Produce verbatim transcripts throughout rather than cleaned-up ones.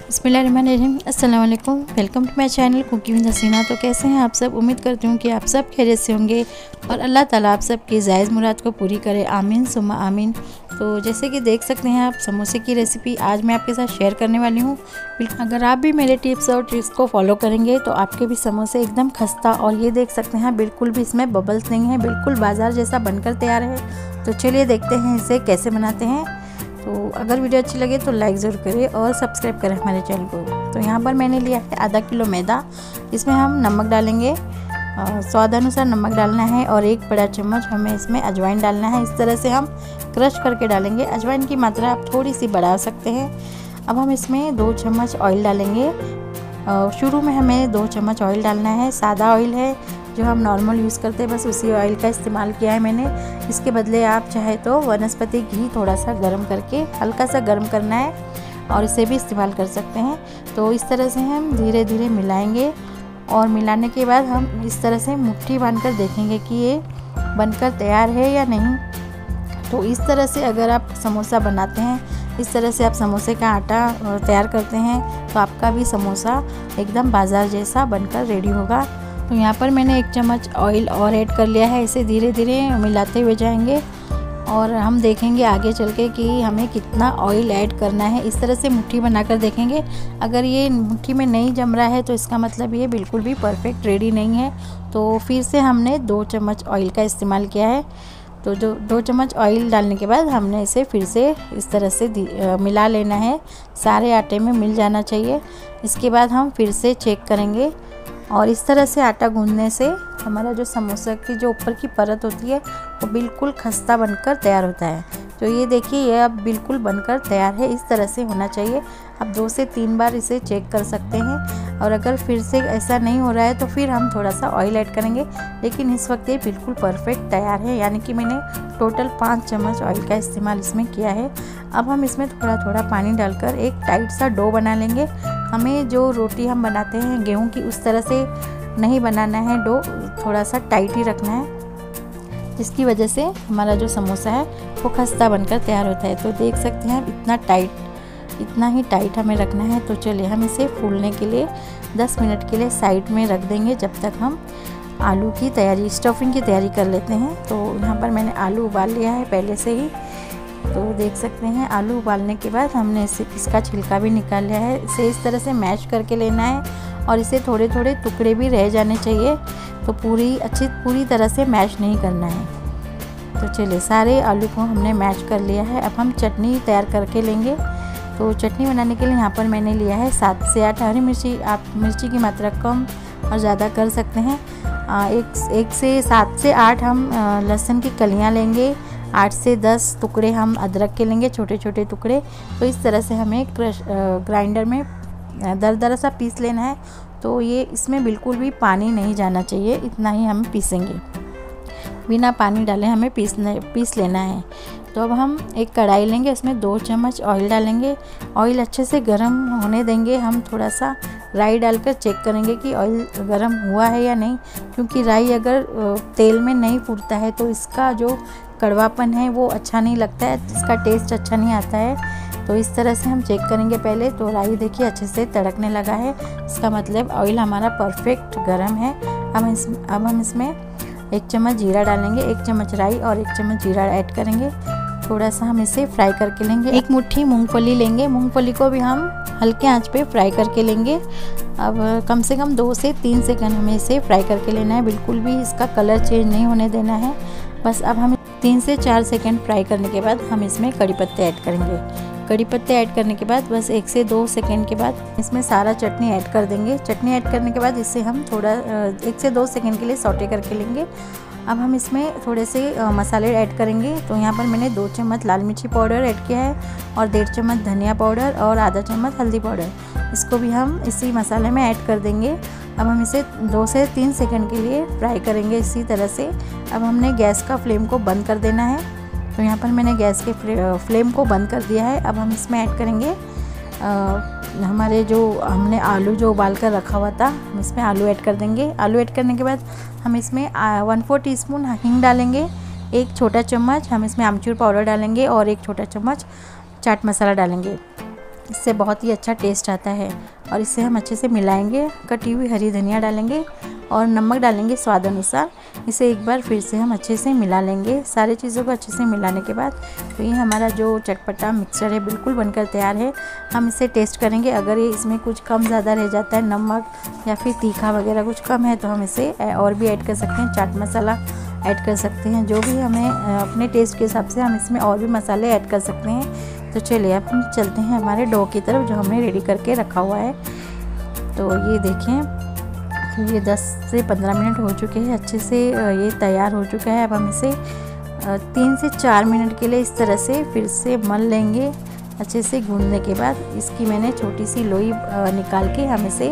बिस्मिल्लाहिर्रहमानिर्रहीम। अस्सलाम वालेकुम, welcome to my channel cooking with Hasina. तो कैसे हैं आप सब? उम्मीद करती हूँ कि आप सब खैरियत से होंगे और अल्लाह ताला आप सब की जायज़ मुराद को पूरी करे, आमीन सुम्मा आमीन। तो जैसे कि देख सकते हैं आप, समोसे की रेसिपी आज मैं आपके साथ शेयर करने वाली हूँ। अगर आप भी मेरे टिप्स और ट्रिक्स को फॉलो करेंगे तो आपके भी समोसे एकदम खस्ता, और ये देख सकते हैं बिल्कुल भी इसमें बबल्स नहीं है, बिल्कुल बाजार जैसा बनकर तैयार है। तो चलिए देखते हैं इसे कैसे बनाते हैं। तो अगर वीडियो अच्छी लगे तो लाइक ज़रूर करें और सब्सक्राइब करें हमारे चैनल को। तो यहाँ पर मैंने लिया है आधा किलो मैदा, इसमें हम नमक डालेंगे, स्वादानुसार नमक डालना है, और एक बड़ा चम्मच हमें इसमें अजवाइन डालना है। इस तरह से हम क्रश करके डालेंगे। अजवाइन की मात्रा आप थोड़ी सी बढ़ा सकते हैं। अब हम इसमें दो चम्मच ऑयल डालेंगे। शुरू में हमें दो चम्मच ऑयल डालना है। सादा ऑयल है जो हम नॉर्मल यूज़ करते हैं, बस उसी ऑयल का इस्तेमाल किया है मैंने। इसके बदले आप चाहे तो वनस्पति घी थोड़ा सा गर्म करके, हल्का सा गर्म करना है, और इसे भी इस्तेमाल कर सकते हैं। तो इस तरह से हम धीरे धीरे मिलाएंगे, और मिलाने के बाद हम इस तरह से मुट्ठी बांधकर देखेंगे कि ये बनकर तैयार है या नहीं। तो इस तरह से अगर आप समोसा बनाते हैं, इस तरह से आप समोसे का आटा तैयार करते हैं, तो आपका भी समोसा एकदम बाज़ार जैसा बनकर रेडी होगा। तो यहाँ पर मैंने एक चम्मच ऑयल और ऐड कर लिया है। इसे धीरे धीरे मिलाते हुए जाएंगे, और हम देखेंगे आगे चल के कि हमें कितना ऑयल ऐड करना है। इस तरह से मुट्ठी बनाकर देखेंगे। अगर ये मुट्ठी में नहीं जम रहा है तो इसका मतलब ये बिल्कुल भी परफेक्ट रेडी नहीं है। तो फिर से हमने दो चम्मच ऑयल का इस्तेमाल किया है। तो जो दो चम्मच ऑयल डालने के बाद हमने इसे फिर से इस तरह से मिला लेना है। सारे आटे में मिल जाना चाहिए। इसके बाद हम फिर से चेक करेंगे, और इस तरह से आटा गूंदने से हमारा जो समोसा की जो ऊपर की परत होती है वो बिल्कुल खस्ता बनकर तैयार होता है। तो ये देखिए, ये अब बिल्कुल बनकर तैयार है। इस तरह से होना चाहिए। अब दो से तीन बार इसे चेक कर सकते हैं, और अगर फिर से ऐसा नहीं हो रहा है तो फिर हम थोड़ा सा ऑयल ऐड करेंगे। लेकिन इस वक्त ये बिल्कुल परफेक्ट तैयार है, यानी कि मैंने टोटल पाँच चम्मच ऑयल का इस्तेमाल इसमें किया है। अब हम इसमें थोड़ा थोड़ा पानी डालकर एक टाइट सा डो बना लेंगे। हमें जो रोटी हम बनाते हैं गेहूं की, उस तरह से नहीं बनाना है। डो थोड़ा सा टाइट ही रखना है, जिसकी वजह से हमारा जो समोसा है वो खस्ता बनकर तैयार होता है। तो देख सकते हैं इतना टाइट, इतना ही टाइट हमें रखना है। तो चलिए हम इसे फूलने के लिए दस मिनट के लिए साइड में रख देंगे, जब तक हम आलू की तैयारी, स्टफिंग की तैयारी कर लेते हैं। तो यहाँ पर मैंने आलू उबाल लिया है पहले से ही। तो देख सकते हैं आलू उबालने के बाद हमने इसे इसका छिलका भी निकाल लिया है। इसे इस तरह से मैश करके लेना है, और इसे थोड़े थोड़े टुकड़े भी रह जाने चाहिए। तो पूरी अच्छी पूरी तरह से मैश नहीं करना है। तो चलिए, सारे आलू को हमने मैश कर लिया है। अब हम चटनी तैयार करके लेंगे। तो चटनी बनाने के लिए यहाँ पर मैंने लिया है सात से आठ हरी मिर्ची। आप मिर्ची की मात्रा कम और ज़्यादा कर सकते हैं। एक एक से सात से आठ हम लहसुन की कलियाँ लेंगे। आठ से दस टुकड़े हम अदरक के लेंगे, छोटे छोटे टुकड़े। तो इस तरह से हमें क्रश ग्राइंडर में दरदरा सा पीस लेना है। तो ये इसमें बिल्कुल भी पानी नहीं जाना चाहिए, इतना ही हम पीसेंगे, बिना पानी डाले हमें पीसने पीस लेना है। तो अब हम एक कढ़ाई लेंगे, उसमें दो चम्मच ऑयल डालेंगे। ऑयल अच्छे से गर्म होने देंगे। हम थोड़ा सा राई डालकर चेक करेंगे कि ऑयल गर्म हुआ है या नहीं, क्योंकि राई अगर तेल में नहीं फूटता है तो इसका जो कड़वापन है वो अच्छा नहीं लगता है, इसका टेस्ट अच्छा नहीं आता है। तो इस तरह से हम चेक करेंगे पहले। तो राई देखिए अच्छे से तड़कने लगा है, इसका मतलब ऑयल हमारा परफेक्ट गर्म है। अब इस अब हम इसमें एक चम्मच जीरा डालेंगे, एक चम्मच राई और एक चम्मच जीरा ऐड करेंगे। थोड़ा सा हम इसे फ्राई करके लेंगे। एक मुट्ठी मूंगफली लेंगे, मूंगफली को भी हम हल्के आंच पे फ्राई करके लेंगे। अब कम से कम दो से तीन सेकंड हमें इसे फ्राई करके लेना है, बिल्कुल भी इसका कलर चेंज नहीं होने देना है। बस अब हम तीन से चार सेकंड फ्राई करने के बाद हम इसमें कड़ी पत्ते ऐड करेंगे। कड़ी पत्ते ऐड करने के बाद बस एक से दो सेकंड के बाद इसमें सारा चटनी ऐड कर देंगे। चटनी ऐड करने के बाद इसे हम थोड़ा एक से दो सेकंड के लिए सौटे करके लेंगे। अब हम इसमें थोड़े से मसाले ऐड करेंगे। तो यहाँ पर मैंने दो चम्मच लाल मिर्ची पाउडर ऐड किया है, और डेढ़ चम्मच धनिया पाउडर और आधा चम्मच हल्दी पाउडर। इसको भी हम इसी मसाले में ऐड कर देंगे। अब हम इसे दो से तीन सेकंड के लिए फ्राई करेंगे इसी तरह से। अब हमने गैस का फ्लेम को बंद कर देना है। तो यहाँ पर मैंने गैस के फ्लेम को बंद कर दिया है। अब हम इसमें ऐड करेंगे आ, हमारे जो हमने आलू जो उबाल कर रखा हुआ था, हम इसमें आलू ऐड कर देंगे। आलू ऐड करने के बाद हम इसमें वन फोर टी स्पून हींग डालेंगे। एक छोटा चम्मच हम इसमें आमचूर पाउडर डालेंगे, और एक छोटा चम्मच चाट मसाला डालेंगे। इससे बहुत ही अच्छा टेस्ट आता है। और इसे हम अच्छे से मिलाएंगे। कटी हुई हरी धनिया डालेंगे और नमक डालेंगे स्वाद अनुसार। इसे एक बार फिर से हम अच्छे से मिला लेंगे। सारी चीज़ों को अच्छे से मिलाने के बाद तो ये हमारा जो चटपटा मिक्सचर है बिल्कुल बनकर तैयार है। हम इसे टेस्ट करेंगे। अगर ये इसमें कुछ कम ज़्यादा रह जाता है, नमक या फिर तीखा वगैरह कुछ कम है, तो हम इसे और भी ऐड कर सकते हैं। चाट मसाला ऐड कर सकते हैं। जो भी हमें अपने टेस्ट के हिसाब से हम इसमें और भी मसाले ऐड कर सकते हैं। तो चलिए अब हम चलते हैं हमारे डो की तरफ जो हमने रेडी करके रखा हुआ है। तो ये देखें, तो ये दस से पंद्रह मिनट हो चुके हैं, अच्छे से ये तैयार हो चुका है। अब हम इसे तीन से चार मिनट के लिए इस तरह से फिर से मल लेंगे। अच्छे से गूंदने के बाद इसकी मैंने छोटी सी लोई निकाल के हम इसे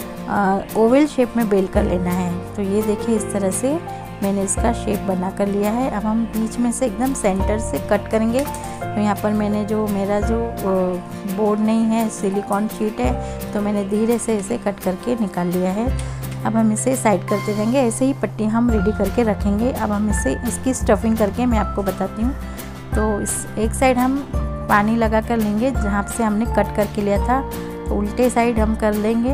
ओवल शेप में बेल कर लेना है। तो ये देखिए, इस तरह से मैंने इसका शेप बना कर लिया है। अब हम बीच में से एकदम सेंटर से कट करेंगे। तो यहाँ पर मैंने जो मेरा जो बोर्ड नहीं है, सिलिकॉन शीट है, तो मैंने धीरे से इसे कट करके निकाल लिया है। अब हम इसे साइड करते रहेंगे। ऐसे ही पट्टी हम रेडी करके रखेंगे। अब हम इसे इसकी स्टफिंग करके मैं आपको बताती हूँ। तो इस एक साइड हम पानी लगा कर लेंगे जहाँ से हमने कट करके लिया था, तो उल्टे साइड हम कर लेंगे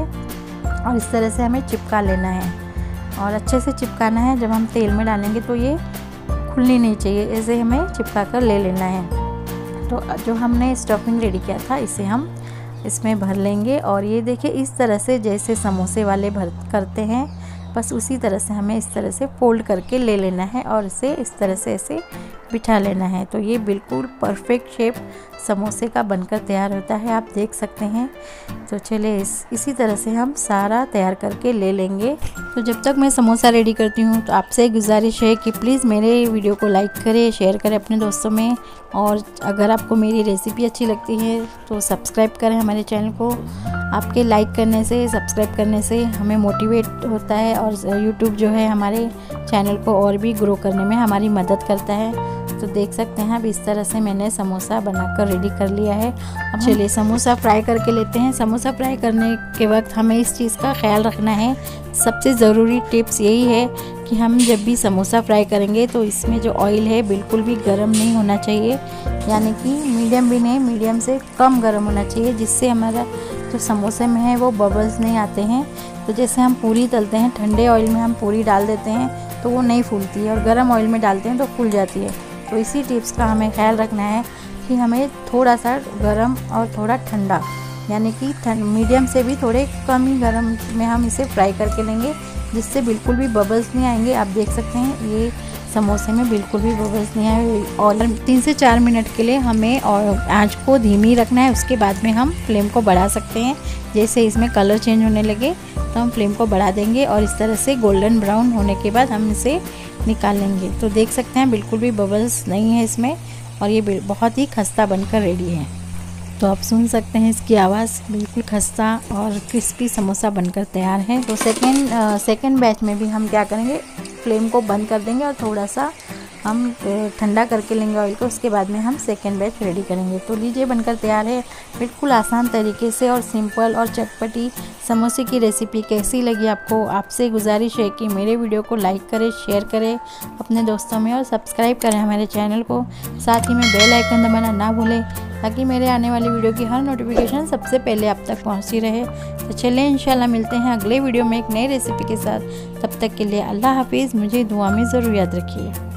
और इस तरह से हमें चिपका लेना है और अच्छे से चिपकाना है। जब हम तेल में डालेंगे तो ये खुलनी नहीं चाहिए, ऐसे हमें चिपका कर ले लेना है। तो जो हमने स्टफिंग रेडी किया था इसे हम इसमें भर लेंगे और ये देखिए, इस तरह से जैसे समोसे वाले भर करते हैं, बस उसी तरह से हमें इस तरह से फोल्ड करके ले लेना है और इसे इस तरह से ऐसे बिठा लेना है। तो ये बिल्कुल परफेक्ट शेप समोसे का बनकर तैयार होता है, आप देख सकते हैं। तो चलिए इस इसी तरह से हम सारा तैयार करके ले लेंगे। तो जब तक मैं समोसा रेडी करती हूँ तो आपसे गुजारिश है कि प्लीज़ मेरे वीडियो को लाइक करें, शेयर करें अपने दोस्तों में, और अगर आपको मेरी रेसिपी अच्छी लगती है तो सब्सक्राइब करें हमारे चैनल को। आपके लाइक करने से, सब्सक्राइब करने से हमें मोटिवेट होता है और यूट्यूब जो है हमारे चैनल को और भी ग्रो करने में हमारी मदद करता है। तो देख सकते हैं अब इस तरह से मैंने समोसा बनाकर रेडी कर लिया है। अब चलिए समोसा फ्राई करके लेते हैं। समोसा फ्राई करने के वक्त हमें इस चीज़ का ख्याल रखना है। सबसे ज़रूरी टिप्स यही है कि हम जब भी समोसा फ्राई करेंगे तो इसमें जो ऑयल है बिल्कुल भी गर्म नहीं होना चाहिए, यानी कि मीडियम भी नहीं, मीडियम से कम गर्म होना चाहिए, जिससे हमारा जो समोसे में है वो बबल्स नहीं आते हैं। तो जैसे हम पूरी तलते हैं, ठंडे ऑयल में हम पूरी डाल देते हैं तो वो नहीं फूलती है, और गर्म ऑयल में डालते हैं तो फूल जाती है। तो इसी टिप्स का हमें ख्याल रखना है कि हमें थोड़ा सा गरम और थोड़ा ठंडा, यानी कि मीडियम से भी थोड़े कम ही गरम में हम इसे फ्राई करके लेंगे, जिससे बिल्कुल भी बबल्स नहीं आएंगे। आप देख सकते हैं ये समोसे में बिल्कुल भी बबल्स नहीं आए। और तीन से चार मिनट के लिए हमें और आँच को धीमी रखना है। उसके बाद में हम फ्लेम को बढ़ा सकते हैं। जैसे इसमें कलर चेंज होने लगे तो हम फ्लेम को बढ़ा देंगे और इस तरह से गोल्डन ब्राउन होने के बाद हम इसे निकाल लेंगे। तो देख सकते हैं बिल्कुल भी बबल्स नहीं है इसमें, और ये बहुत ही खस्ता बनकर रेडी है। तो आप सुन सकते हैं इसकी आवाज़, बिल्कुल खस्ता और क्रिस्पी समोसा बनकर तैयार है। तो सेकेंड सेकेंड बैच में भी हम क्या करेंगे, फ्लेम को बंद कर देंगे और थोड़ा सा हम ठंडा करके लेंगे ऑयल को। उसके बाद में हम सेकेंड बैच रेडी करेंगे। तो लीजिए बनकर तैयार है, बिल्कुल आसान तरीके से और सिंपल और चटपटी समोसे की रेसिपी कैसी लगी आपको। आपसे गुजारिश है कि मेरे वीडियो को लाइक करें, शेयर करें अपने दोस्तों में और सब्सक्राइब करें हमारे चैनल को। साथ ही में बेल आइकन दबाना ना भूलें ताकि मेरे आने वाली वीडियो की हर नोटिफिकेशन सबसे पहले आप तक पहुंचती रहे। तो चलिए इंशाल्लाह मिलते हैं अगले वीडियो में एक नई रेसिपी के साथ। तब तक के लिए अल्लाह हाफिज़। मुझे दुआ में ज़रूर याद रखिए।